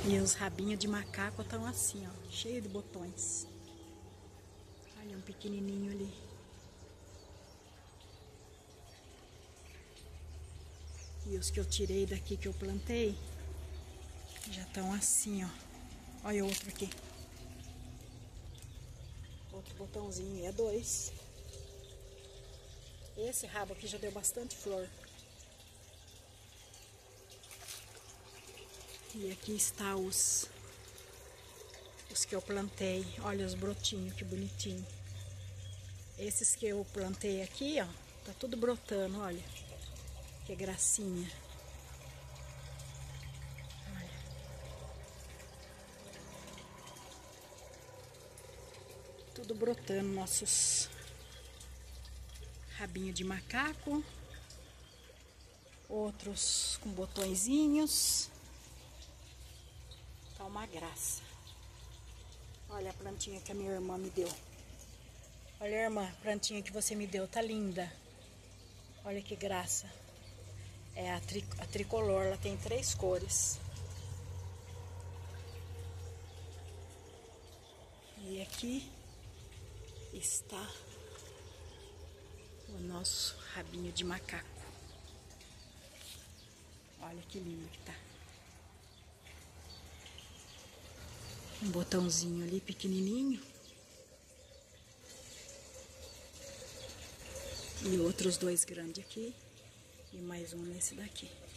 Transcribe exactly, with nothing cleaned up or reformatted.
E os rabinhos de macaco estão assim, ó, cheio de botões. Olha um pequenininho ali. E os que eu tirei daqui que eu plantei já estão assim, ó. Olha outro aqui. Outro botãozinho, é dois. Esse rabo aqui já deu bastante flor. E aqui está os os que eu plantei. Olha os brotinhos, que bonitinho. Esses que eu plantei aqui, ó, tá tudo brotando, olha. Que gracinha. Olha. Tudo brotando, nossos rabinhos de macaco. Outros com botõezinhos. Tá uma graça. Olha a plantinha que a minha irmã me deu. Olha, irmã, a plantinha que você me deu, tá linda. Olha que graça. É a, tri, a tricolor, ela tem três cores. E aqui está o nosso rabinho de macaco. Olha que lindo que tá. Um botãozinho ali pequenininho. E outros dois grandes aqui. E mais um nesse daqui.